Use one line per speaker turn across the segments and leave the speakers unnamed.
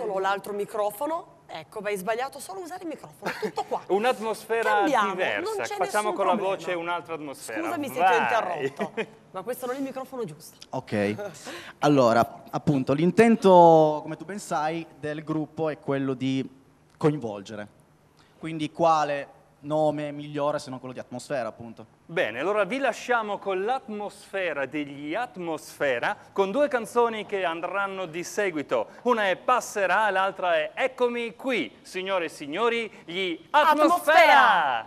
solo l'altro microfono. Ecco, hai sbagliato solo a usare il microfono, tutto qua.
Un'atmosfera
Cambiamo,
diversa,
non c'è
facciamo
nessun
con la
problema.
voce un'altra atmosfera.
Scusami se ti ho
Vai.
interrotto, ma questo non è il microfono giusto.
Ok, allora, appunto, l'intento, come tu ben sai, del gruppo è quello di coinvolgere. Quindi quale nome migliore se non quello di Atmosfera, appunto?
Bene, allora vi lasciamo con l'atmosfera degli Atmosfera, con due canzoni che andranno di seguito. Una è Passerà, l'altra è Eccomi qui, signore e signori, gli Atmosfera!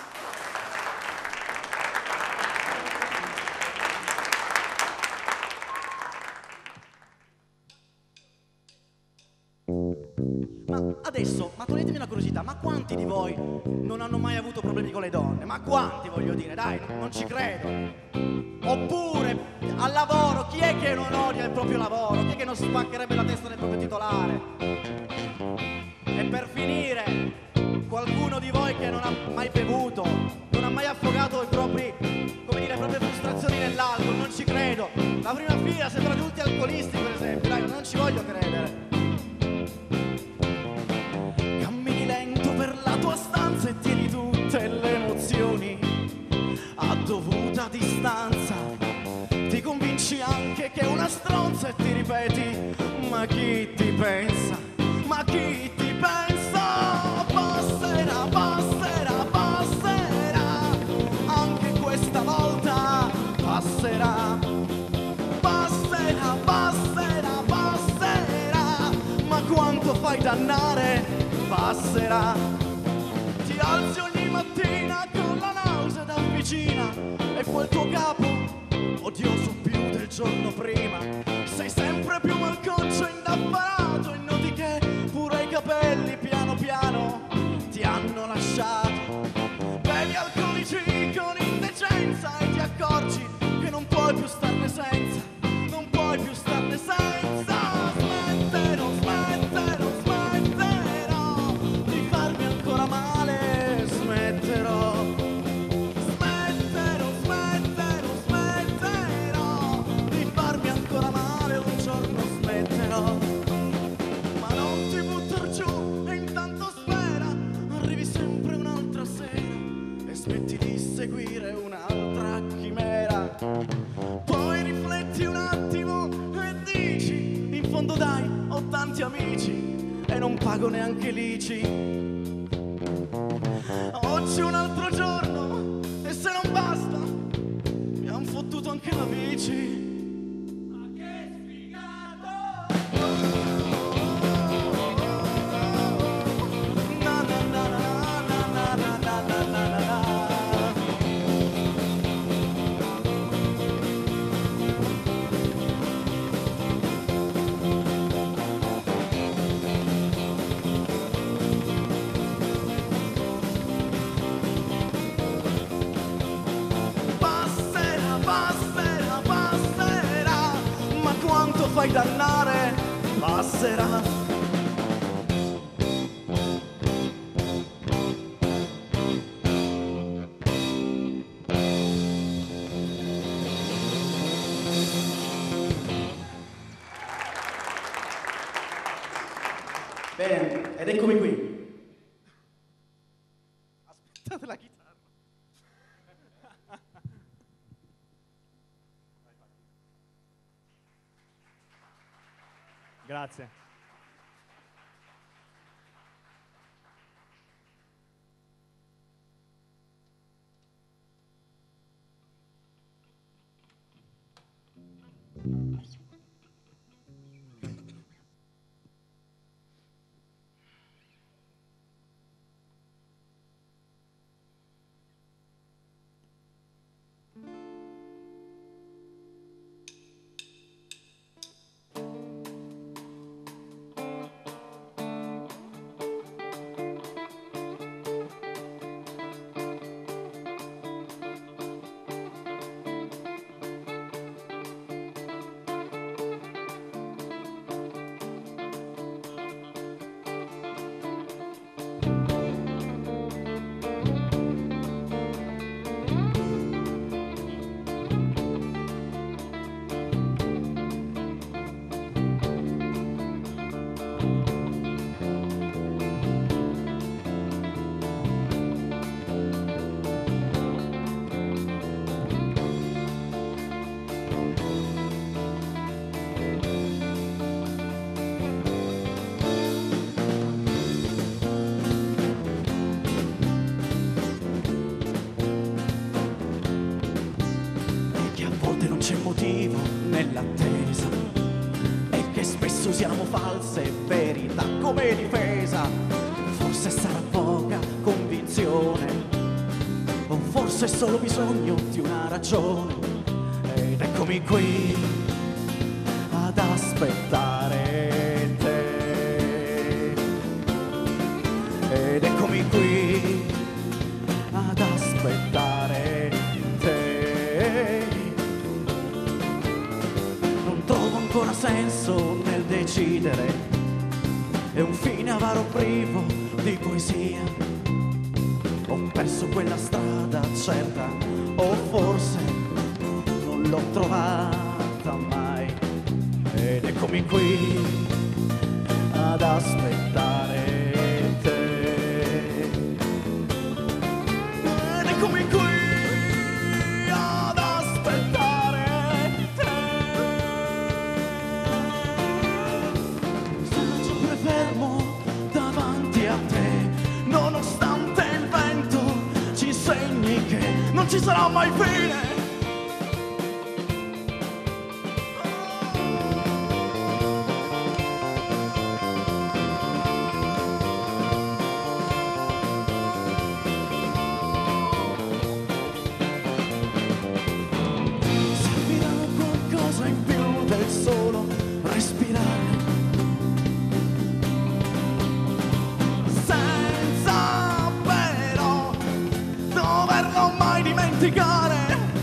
Ma adesso, ma toglietemi una curiosità, ma quanti di voi non hanno mai avuto problemi con le donne? Ma quanti, voglio dire, dai, non ci credo. Oppure, al lavoro, chi è che non odia il proprio lavoro? Chi è che non spaccherebbe la testa del proprio titolare? E per finire, qualcuno di voi che non ha mai bevuto, non ha mai affogato i propri, come dire, le proprie frustrazioni nell'alcol, non ci credo. La prima fila sembra di tutti alcolisti, per esempio, dai, non ci voglio credere. Cammini lento per la tua stanza e tieni tutte le emozioni a dovuta distanza. Ti convinci anche che è una stronza e ti ripeti: ma chi ti pensa? Ma chi ti pensa? Passerà, passerà, passerà. Anche questa volta passerà. Passerà, passerà, passerà. Ma quanto fai dannare? Passerà. Ti alzi ogni mattina con la nausea da vicina e quel tuo capo odioso più del giorno prima. Sei sempre più malconcio e indaffarato e noti che pure i capelli piano piano ti hanno lasciato. Bevi alcolici con indecenza e ti accorgi che non puoi più starne senza, non puoi più starne senza. Smetterò, smetterò, smetterò di farmi ancora male, smetterò. Smetterò, smetterò, smetterò di farmi ancora male, un giorno smetterò. Ma non ti buttar giù e intanto spera, arrivi sempre un'altra sera e smetti di seguire un'altra chimera. Poi rifletti un attimo e dici: in fondo dai, ho tanti amici e non pago neanche l'ICI. Oggi è un altro giorno e se non basta mi han fottuto anche la bici. Ma che sfigato! Na na na na na na na na na na na. Passerà, passerà, passerà, ma quanto fai dannare? Passerà. Bene, ed eccomi qui. Aspettate la chitarra.
Grazie.
vivo nell'attesa e che spesso usiamo false verità come difesa. Forse sarà poca convinzione o forse è solo bisogno di una ragione. Ed eccomi qui ad aspettare te. Ed eccomi qui ad aspettare te. Non trovo ancora senso nel decidere, è un fine avaro privo di poesia. Ho perso quella strada certa, o forse non l'ho trovata mai. Ed eccomi qui ad aspettare te. Ed eccomi qui ad aspettare te. Sono sempre fermo davanti a te, nonostante il vento ci insegni che non ci sarà mai fine. Servirà qualcosa in più del solo respirare, senza però doverlo mai dimenticare.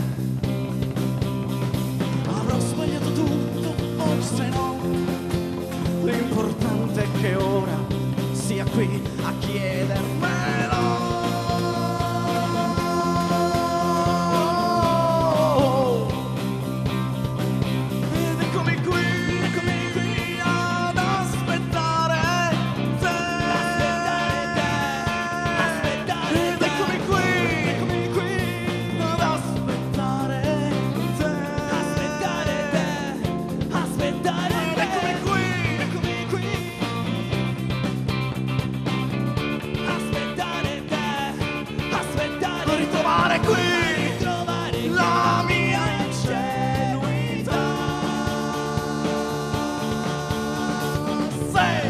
Avrò sbagliato tutto, forse no, l'importante è che ora sia qui a chiedermelo. Ed eccomi qui ad aspettare te. Ed eccomi qui ad aspettare te. Ed eccomi qui a ritrovare qui la mia ingenuità. Sì.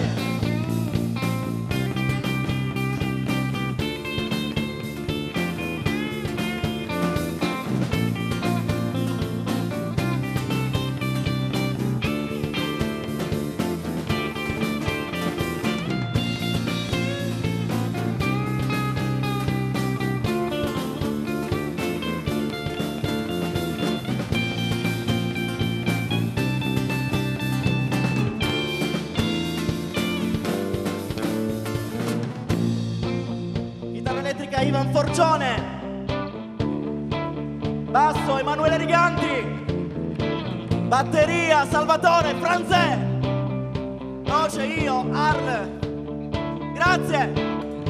Chitarra elettrica Ivan Forgione, basso Emanuele Riganti, batteria Salvatore Franzè, voce io Arl. Grazie.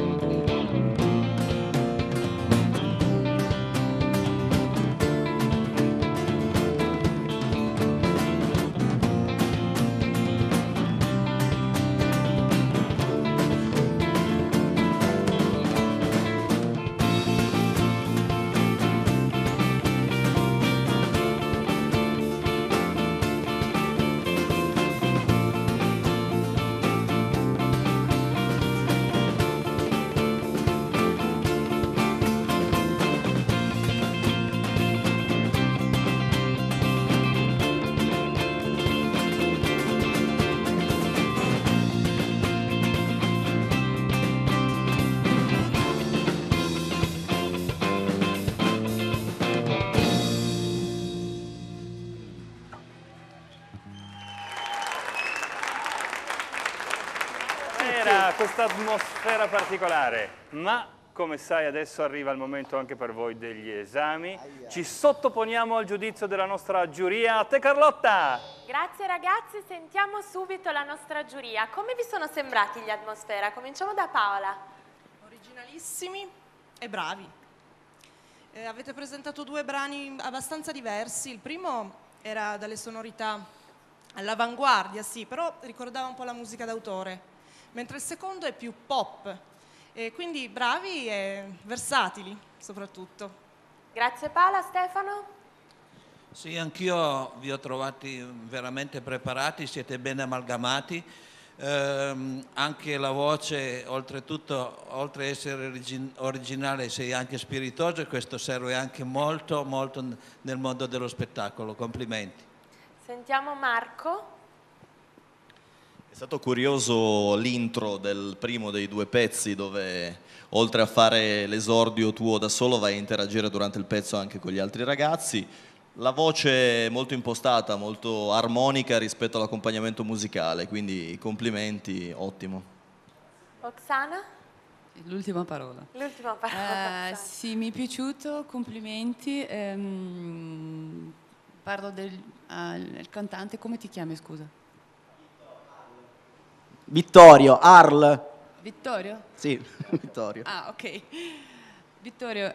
Era questa atmosfera particolare, ma come sai adesso arriva il momento anche per voi degli esami. Ci sottoponiamo al giudizio della nostra giuria. A te Carlotta!
Grazie ragazzi, sentiamo subito la nostra giuria. Come vi sono sembrati gli Atmosfera? Cominciamo da Paola.
Originalissimi e bravi. Avete presentato due brani abbastanza diversi. Il primo era dalle sonorità all'avanguardia, sì, però ricordava un po' la musica d'autore, mentre il secondo è più pop, e quindi bravi e versatili soprattutto.
Grazie Paola. Stefano?
Sì, anch'io vi ho trovati veramente preparati, siete ben amalgamati. Anche la voce, oltretutto, oltre a essere originale, sei anche spiritoso, e questo serve anche molto, molto nel mondo dello spettacolo. Complimenti.
Sentiamo Marco.
È stato curioso l'intro del primo dei due pezzi, dove oltre a fare l'esordio tuo da solo vai a interagire durante il pezzo anche con gli altri ragazzi. La voce è molto impostata, molto armonica rispetto all'accompagnamento musicale, quindi complimenti, ottimo.
Oksana?
L'ultima parola.
L'ultima parola.
Sì, mi è piaciuto, complimenti. Parlo del cantante, come ti chiami, scusa?
Vittorio, Arl.
Vittorio?
Sì, Vittorio.
Ah, ok. Vittorio,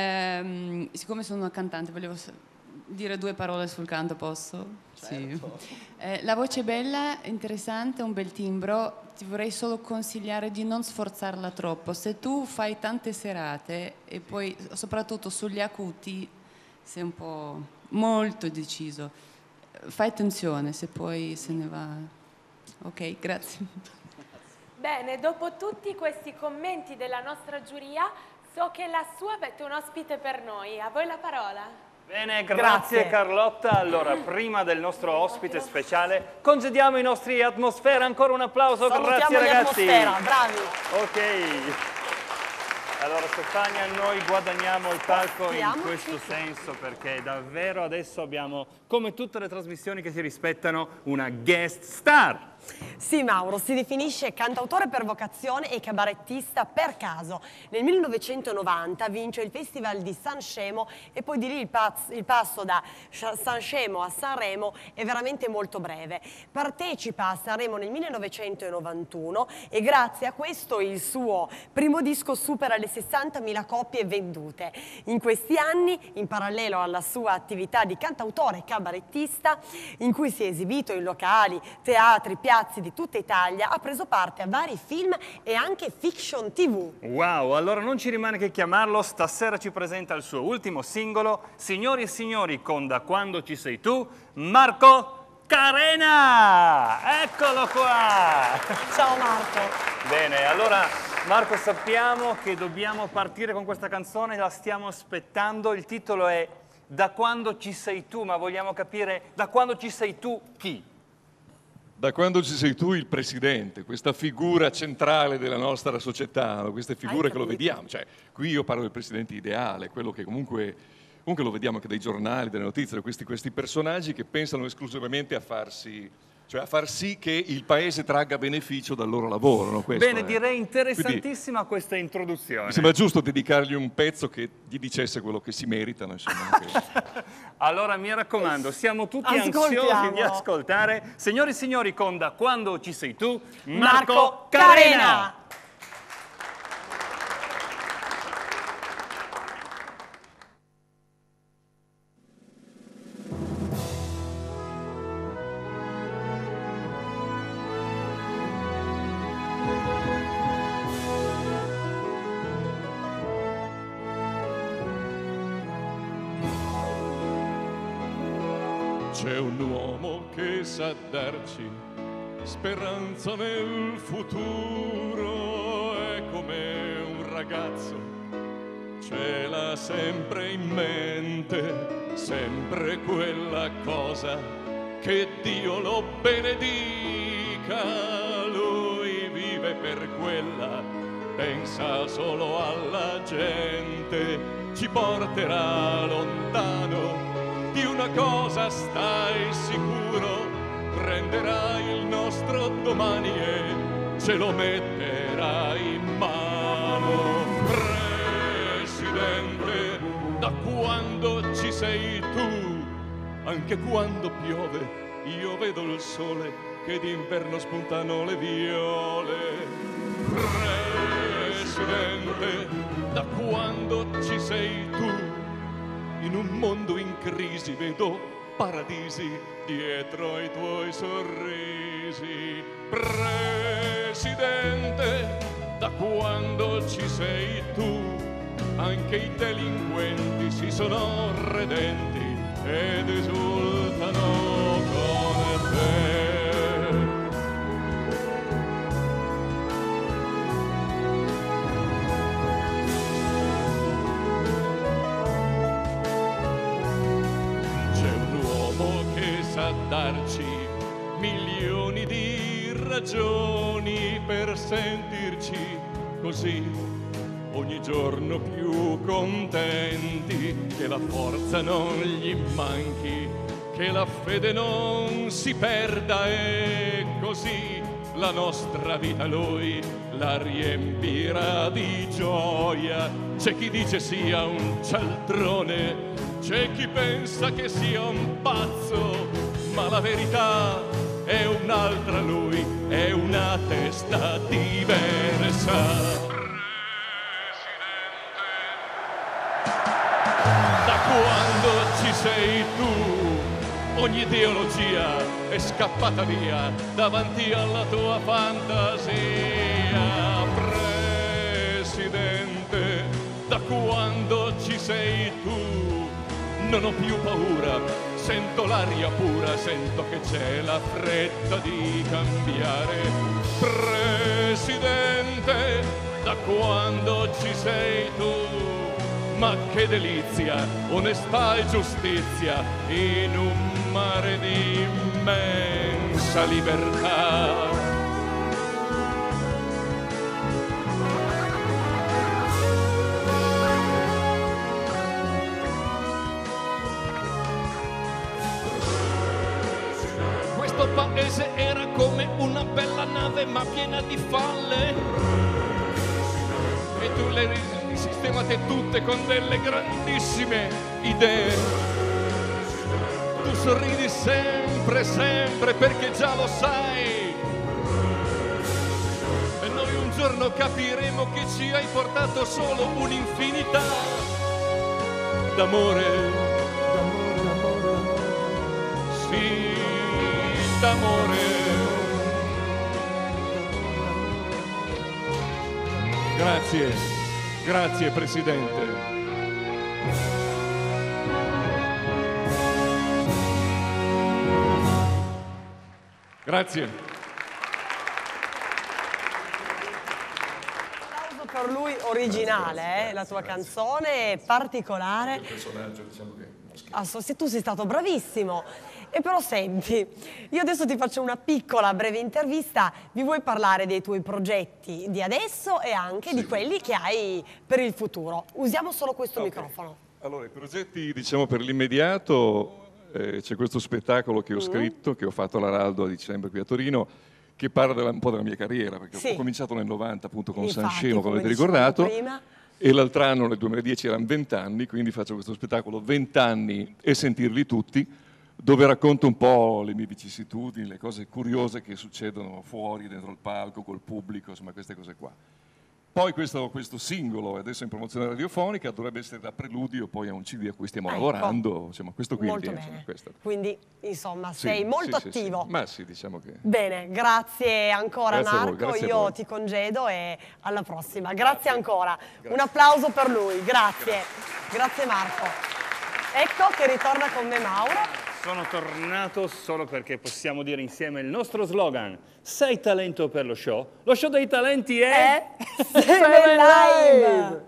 siccome sono una cantante, volevo dire due parole sul canto, posso?
Certo.
Sì. La voce è bella, interessante, un bel timbro. Ti vorrei solo consigliare di non sforzarla troppo. Se tu fai tante serate e poi soprattutto sugli acuti sei un po' molto deciso, fai attenzione se poi se ne va. Ok, grazie.
Bene, dopo tutti questi commenti della nostra giuria, so che lassù avete un ospite per noi. A voi la parola.
Bene, grazie Carlotta. Allora, prima del nostro ospite speciale, congediamo i nostri Atmosfera. Ancora un applauso, grazie ragazzi.
Atmosfera, bravi.
Ok. Allora Stefania, noi guadagniamo il palco in questo senso, perché davvero adesso abbiamo, come tutte le trasmissioni che si rispettano, una guest star.
Sì, Mauro, si definisce cantautore per vocazione e cabarettista per caso. Nel 1990 vince il Festival di Sanremo e poi di lì il passo da Sanremo a Sanremo è veramente molto breve. Partecipa a Sanremo nel 1991 e grazie a questo il suo primo disco supera le 60.000 copie vendute. In questi anni, in parallelo alla sua attività di cantautore e cabarettista, in cui si è esibito in locali, teatri, piazze di tutta Italia, ha preso parte a vari film e anche fiction TV.
Wow, allora non ci rimane che chiamarlo. Stasera ci presenta il suo ultimo singolo. Signori e signori, con Da quando ci sei tu, Marco Carena! Eccolo qua!
Ciao Marco!
Bene, allora Marco, sappiamo che dobbiamo partire con questa canzone, la stiamo aspettando. Il titolo è Da quando ci sei tu, ma vogliamo capire da quando ci sei tu chi?
Da quando ci sei tu, il presidente, questa figura centrale della nostra società, queste figure che lo vediamo, cioè qui io parlo del presidente ideale, quello che comunque lo vediamo anche dai giornali, dalle notizie, questi personaggi che pensano esclusivamente a farsi, cioè a far sì che il paese tragga beneficio dal loro lavoro. No?
Bene, direi interessantissima
quindi,
questa introduzione.
Mi sembra giusto dedicargli un pezzo che gli dicesse quello che si meritano. Insomma,
Allora mi raccomando, siamo tutti ansiosi di ascoltare. Signori e signori, con Da quando ci sei tu, Marco Carena!
C'è un uomo che sa darci speranza nel futuro, è come un ragazzo, ce l'ha sempre in mente, sempre quella cosa che Dio lo benedica. Lui vive per quella, pensa solo alla gente, ci porterà lontano. Di una cosa stai sicuro, prenderà il nostro domani e ce lo metterà in mano. Presidente, da quando ci sei tu, anche quando piove, io vedo il sole che d'inverno spuntano le viole. Presidente, da quando ci sei tu, in un mondo in crisi vedo paradisi dietro ai tuoi sorrisi. Presidente, da quando ci sei tu, anche i delinquenti si sono redenti ed esultano con te. C'è un uomo che sa darci milioni di ragioni per sentirci così ogni giorno più contenti, che la forza non gli manchi, che la fede non si perda, e così la nostra vita lui la riempirà di gioia. C'è chi dice sia un cialtrone, c'è chi pensa che sia un pazzo, ma la verità è un'altra, lui è una testa diversa. Da quando ci sei tu, ogni ideologia è scappata via davanti alla tua fantasia. Presidente, da quando ci sei tu, non ho più paura, sento l'aria pura, sento che c'è la fretta di cambiare. Presidente, da quando ci sei tu, ma che delizia, onestà e giustizia in un mare di immensa libertà. Questo paese era come una bella nave ma piena di falle, e tu le sistemate tutte con delle grandissime idee. Tu sorridi sempre, sempre, perché già lo sai, e noi un giorno capiremo che ci hai portato solo un'infinità d'amore, sì, d'amore. Grazie. Grazie Presidente. Grazie.
Un applauso per lui originale, la tua canzone è particolare.
Il personaggio, diciamo che...
Sì, tu sei stato bravissimo. E però senti, io adesso ti faccio una piccola breve intervista, mi vuoi parlare dei tuoi progetti di adesso e anche di quelli che hai per il futuro? Usiamo solo questo microfono.
Allora, i progetti, diciamo, per l'immediato, c'è questo spettacolo che ho scritto, che ho fatto all'Araldo a dicembre qui a Torino, che parla un po' della mia carriera, perché ho cominciato nel 90 appunto con Sanremo, come avete ricordato, e l'altro anno, nel 2010, erano 20 anni, quindi faccio questo spettacolo 20 anni e sentirli tutti, dove racconto un po' le mie vicissitudini, le cose curiose che succedono fuori, dentro il palco, col pubblico, insomma queste cose qua. Poi questo singolo, adesso in promozione radiofonica, dovrebbe essere da preludio poi a un CD a cui stiamo lavorando, insomma questo quindi.
Molto bene,
questo.
quindi insomma sei molto attivo.
Sì. Ma sì, diciamo che...
Bene, grazie ancora
Grazie a voi,
Marco,
grazie a
io
voi.
ti congedo e alla prossima. Grazie ancora, un applauso per lui, grazie. Grazie Marco. Ecco che ritorna con me Mauro.
Sono tornato solo perché possiamo dire insieme il nostro slogan: sei talento per lo show dei talenti è...
Seven Live!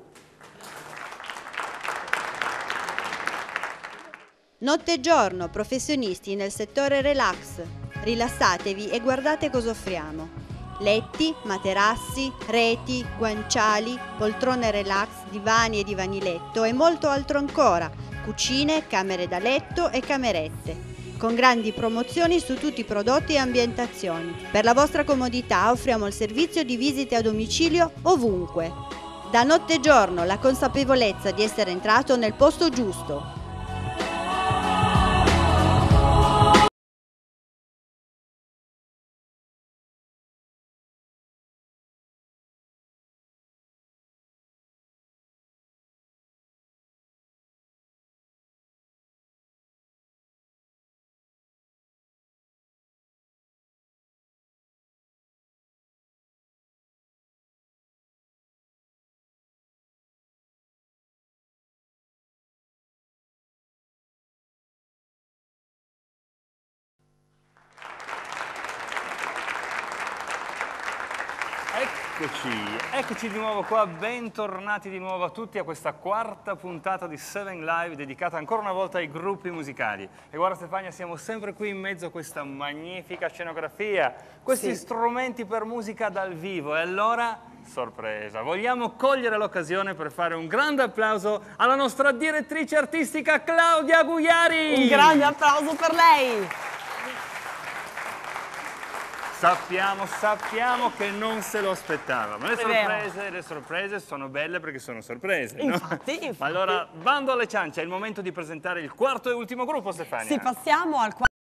Notte e giorno, professionisti nel settore relax. Rilassatevi e guardate cosa offriamo. Letti, materassi, reti, guanciali, poltrone relax, divani e divani letto e molto altro ancora. Cucine, camere da letto e camerette, con grandi promozioni su tutti i prodotti e ambientazioni. Per la vostra comodità offriamo il servizio di visite a domicilio ovunque. Da notte e giorno la consapevolezza di essere entrato nel posto giusto.
Eccoci di nuovo qua, bentornati di nuovo a tutti a questa quarta puntata di Seven Live dedicata ancora una volta ai gruppi musicali. E guarda Stefania, siamo sempre qui in mezzo a questa magnifica scenografia, questi strumenti per musica dal vivo e allora, sorpresa, vogliamo cogliere l'occasione per fare un grande applauso alla nostra direttrice artistica Claudia Gugliari!
Un grande applauso per lei!
Sappiamo che non se lo aspettava, ma le sorprese sono belle perché sono sorprese, no?
Infatti.
Ma allora, bando alle ciance, è il momento di presentare il quarto e ultimo gruppo, Stefania.
Sì, passiamo al